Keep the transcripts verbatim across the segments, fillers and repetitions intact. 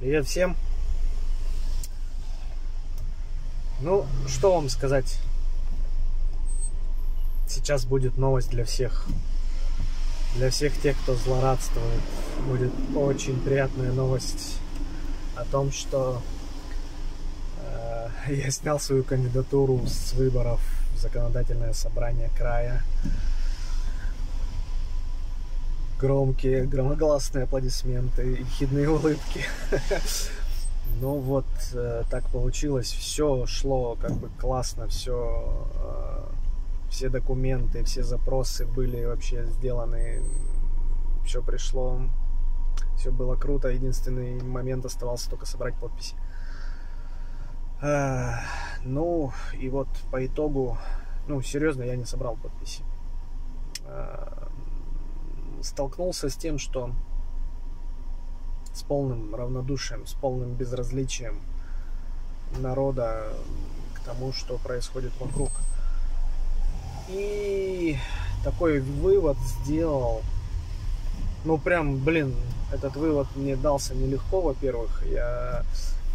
Привет всем. Ну, что вам сказать? Сейчас будет новость для всех. Для всех тех, кто злорадствует. Будет очень приятная новость о том, что э, я снял свою кандидатуру с выборов в законодательное собрание края. Громкие, громогласные аплодисменты и хидные улыбки. Ну вот, э, так получилось. Все шло как бы классно, все, э, все документы, все запросы были вообще сделаны, все пришло, все было круто. Единственный момент оставался только собрать подписи. Э, ну и вот по итогу, ну серьезно, я не собрал подписи. Э, столкнулся с тем, что с полным равнодушием, с полным безразличием народа к тому, что происходит вокруг. И такой вывод сделал. Ну прям, блин, этот вывод мне дался нелегко, во-первых. Я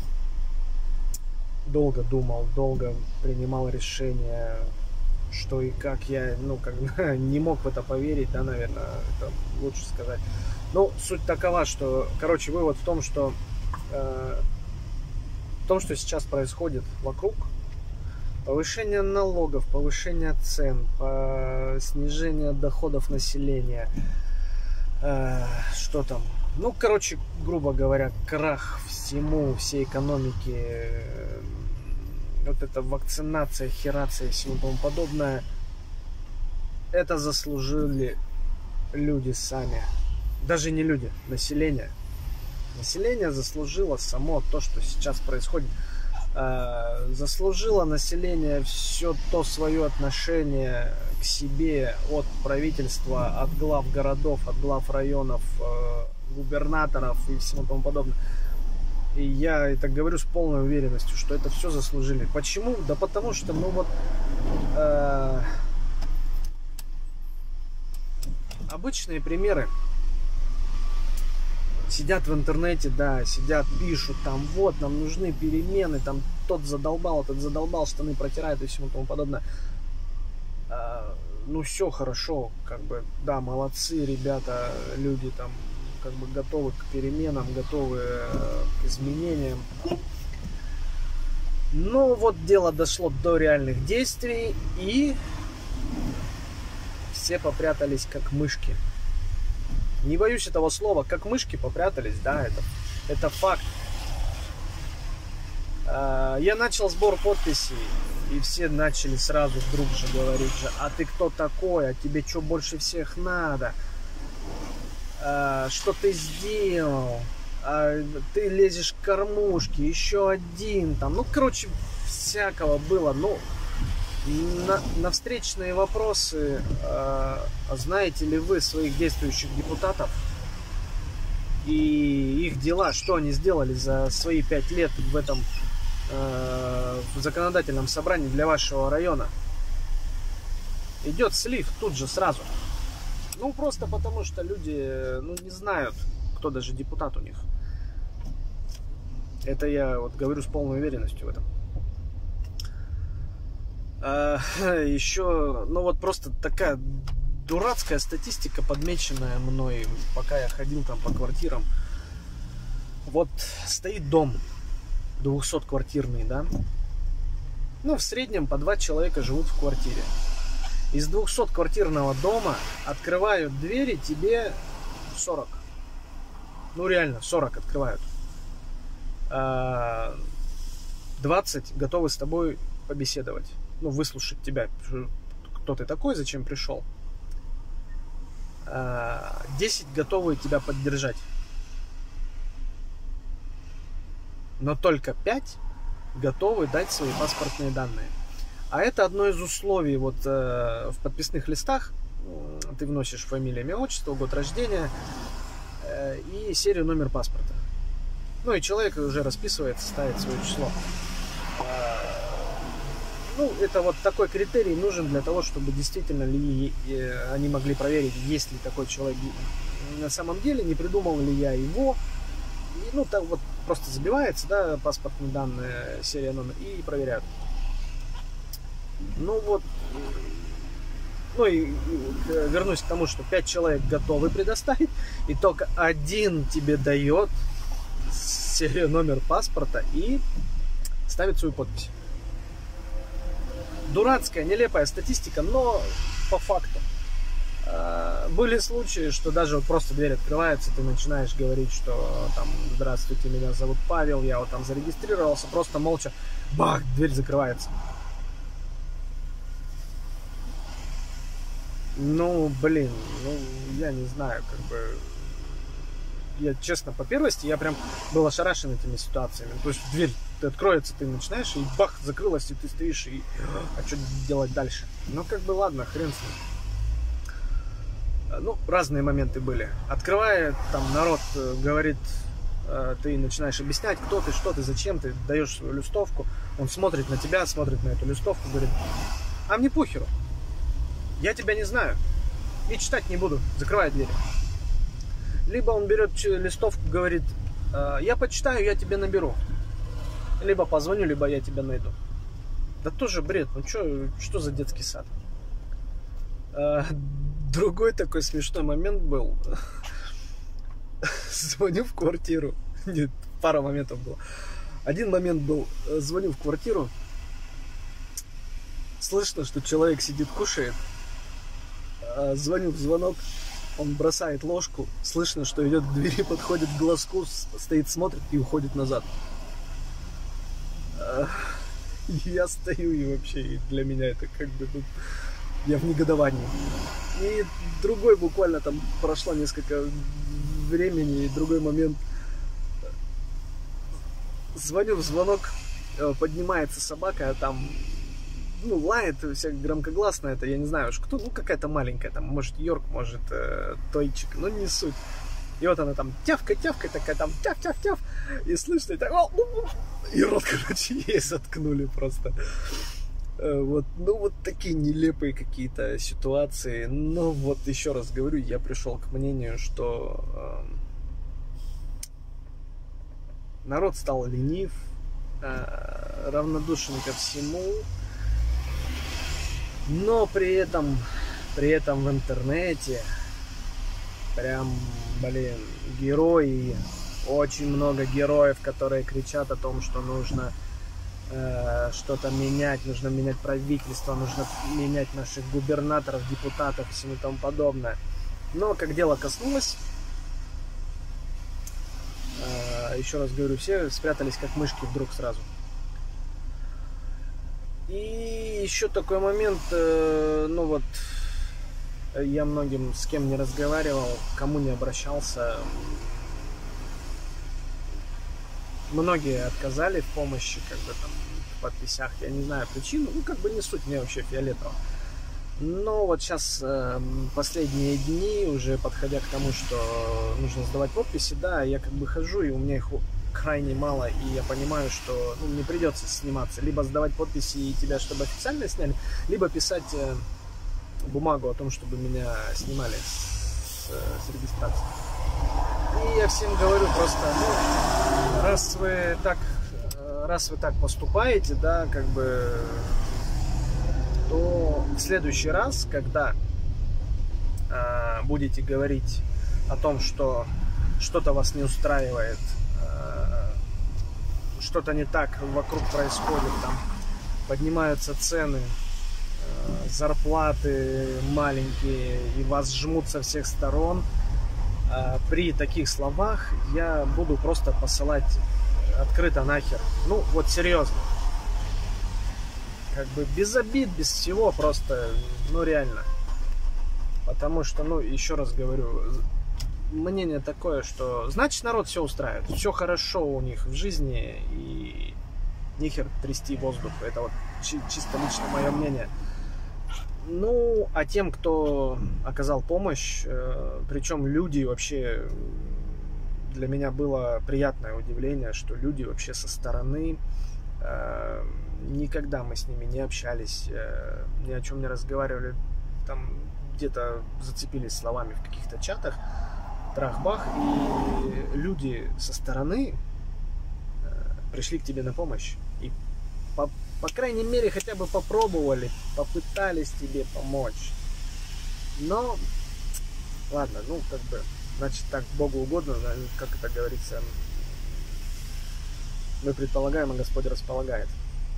долго думал, долго принимал решение, что и как. Я, ну, как не мог в это поверить, да, наверное, это лучше сказать. Ну, суть такова, что, короче, вывод в том, что э, в том, что сейчас происходит вокруг, повышение налогов, повышение цен, по, снижение доходов населения, э, что там, ну, короче, грубо говоря, крах всему, всей экономики, э, вот эта вакцинация, херация и всему тому подобное, это заслужили люди сами. Даже не люди, население. Население заслужило само то, что сейчас происходит. Э, заслужило население все то свое отношение к себе от правительства, от глав городов, от глав районов, э, губернаторов и всему тому подобное. И я это говорю с полной уверенностью, что это все заслужили. Почему? Да потому что, ну вот, э, обычные примеры. Сидят в интернете, да, сидят, пишут, там, вот, нам нужны перемены, там, тот задолбал, этот задолбал, штаны протирает и всему тому подобное. А, ну, все хорошо, как бы, да, молодцы ребята, люди там, как бы, готовы к переменам, готовы к изменениям. Но вот дело дошло до реальных действий, и все попрятались как мышки. Не боюсь этого слова, как мышки попрятались, да, это, это факт. Я начал сбор подписей, и все начали сразу вдруг же говорить же: а ты кто такой, а тебе что больше всех надо, а, что ты сделал, а, ты лезешь к кормушке, еще один там, ну, короче, всякого было, ну, на, на встречные вопросы, э, знаете ли вы своих действующих депутатов и их дела, что они сделали за свои пять лет в этом э, в законодательном собрании для вашего района? Идет слив тут же сразу. Ну, просто потому что люди, ну, не знают, кто даже депутат у них. Это я вот говорю с полной уверенностью в этом. А, еще, ну вот просто такая дурацкая статистика, подмеченная мной, пока я ходил там по квартирам. Вот стоит дом двухсотквартирный, да? Ну, в среднем по два человека живут в квартире. Из двухсотквартирного дома открывают двери тебе сорок. Ну, реально, сорок открывают. А, двадцать готовы с тобой побеседовать. Ну, выслушать тебя, кто ты такой, зачем пришел. десять готовы тебя поддержать. Но только пять готовы дать свои паспортные данные. А это одно из условий вот э, в подписных листах. Ты вносишь фамилию, имя, отчество, год рождения э, и серию, номер паспорта. Ну и человек уже расписывается, ставит свое число. Ну, это вот такой критерий нужен для того, чтобы действительно ли они могли проверить, есть ли такой человек на самом деле, не придумал ли я его, И, ну, там вот просто забивается, да, паспортные данные, серия, номер, и проверяют. Ну вот, ну и, и вернусь к тому, что пять человек готовы предоставить, и только один тебе дает серию, номер паспорта и ставит свою подпись. Дурацкая, нелепая статистика, но по факту. Были случаи, что даже вот просто дверь открывается, ты начинаешь говорить, что там, здравствуйте, меня зовут Павел, я вот там зарегистрировался, просто молча, бах, дверь закрывается. Ну, блин, ну, я не знаю, как бы, я, честно, по первости, я прям был ошарашен этими ситуациями. То есть дверь откроется, ты начинаешь, и бах, закрылась, и ты стоишь, и а что делать дальше? Ну, как бы, ладно, хрен с ним. Ну, разные моменты были. Открывая, там, народ говорит, ты начинаешь объяснять, кто ты, что ты, зачем ты, даешь свою листовку, он смотрит на тебя, смотрит на эту листовку, говорит, а мне похеру, я тебя не знаю и читать не буду, закрывай дверь. Либо он берет листовку, говорит, я почитаю, я тебе наберу, либо позвоню, либо я тебя найду. Да тоже бред, ну что, что за детский сад? Другой такой смешной момент был. Звоню в квартиру. Нет, пара моментов было. Один момент был. Звоню в квартиру. Слышно, что человек сидит, кушает. Звоню в звонок. Он бросает ложку. Слышно, что идет к двери, подходит к глазку, стоит, смотрит и уходит назад. Я стою, и вообще и для меня это как бы... Ну, я в негодовании. И другой буквально там прошло несколько времени, и другой момент. Звоню в звонок, поднимается собака, а там, ну, лает, вся громкогласно это, я не знаю уж кто, ну, какая-то маленькая, там, может, Йорк, может, э, Тойчик, ну, не суть. И вот она там тявка-тявка такая, там, тяв-тяв-тяв, и слышно, и так, и рот, короче, ей заткнули просто. Вот, ну вот такие нелепые какие-то ситуации. Но вот еще раз говорю, я пришел к мнению, что э, народ стал ленив, э, равнодушен ко всему, но при этом, при этом в интернете прям, блин, герои, очень много героев, которые кричат о том, что нужно что-то менять, нужно менять правительство, нужно менять наших губернаторов, депутатов и всему тому подобное. Но как дело коснулось, еще раз говорю, все спрятались как мышки вдруг сразу. И еще такой момент, ну вот, я многим с кем не разговаривал, кому не обращался, многие отказали в помощи, как бы там, в подписях, я не знаю причину, ну, как бы не суть, мне вообще фиолетово. Но вот сейчас, э, последние дни, уже подходя к тому, что нужно сдавать подписи, да, я как бы хожу, и у меня их крайне мало, и я понимаю, что, ну, мне придется сниматься, либо сдавать подписи и тебя, чтобы официально сняли, либо писать э, бумагу о том, чтобы меня снимали с, с регистрации. И я всем говорю просто, ну, раз вы так, раз вы так поступаете, да, как бы, то в следующий раз, когда э, будете говорить о том, что что-то вас не устраивает, э, что-то не так вокруг происходит, там поднимаются цены, э, зарплаты маленькие, и вас жмут со всех сторон, при таких словах я буду просто посылать открыто нахер. Ну, вот серьезно. Как бы без обид, без всего, просто, ну, реально. Потому что, ну, еще раз говорю, мнение такое, что значит народ все устраивает, все хорошо у них в жизни, и нихер трясти воздух. Это вот чи- чисто лично мое мнение. Ну, а тем, кто оказал помощь, э, причем люди вообще, для меня было приятное удивление, что люди вообще со стороны, э, никогда мы с ними не общались, э, ни о чем не разговаривали, там где-то зацепились словами в каких-то чатах, трах-бах, и люди со стороны пришли к тебе на помощь. И по, по крайней мере хотя бы попробовали, попытались тебе помочь. Но, ладно, ну как бы, значит так Богу угодно, как это говорится, мы предполагаем, а Господь располагает.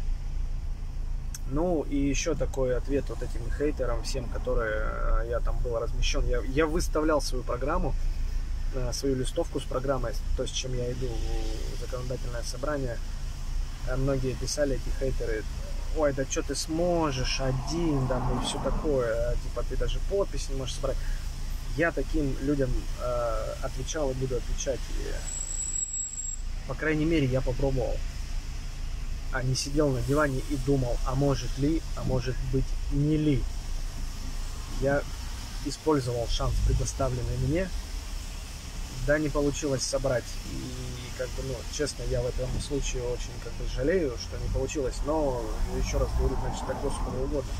Ну и еще такой ответ вот этим хейтерам, всем, которые я там был размещен. Я, я выставлял свою программу, свою листовку с программой, то, с чем я иду в законодательное собрание. Многие писали, эти хейтеры: ой, да что ты сможешь один, да, и все такое, типа ты даже подпись не можешь собрать. Я таким людям э, отвечал и буду отвечать. И, по крайней мере, я попробовал. А не сидел на диване и думал, а может ли, а может быть не ли. Я использовал шанс, предоставленный мне. Да, не получилось собрать. И, как бы, ну, честно, я в этом случае очень, как бы, жалею, что не получилось. Но, еще раз говорю, значит, так Господу угодно.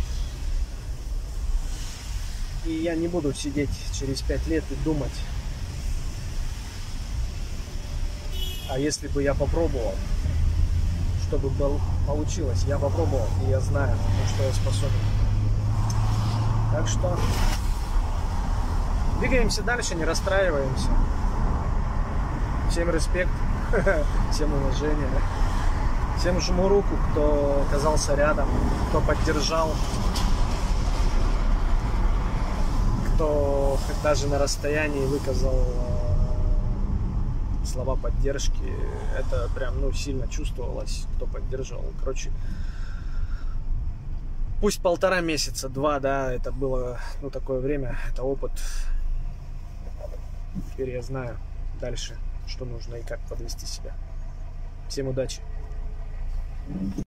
И я не буду сидеть через пять лет и думать, а если бы я попробовал, чтобы был, получилось. Я попробовал, и я знаю, на что я способен. Так что двигаемся дальше, не расстраиваемся. Всем респект, всем уважение. Всем жму руку, кто оказался рядом, кто поддержал, кто даже на расстоянии выказал слова поддержки. Это прям, ну, сильно чувствовалось, кто поддерживал. Короче, пусть полтора месяца, два, да, это было, ну, такое время, это опыт. Теперь я знаю дальше, что нужно и как подвести себя. Всем удачи!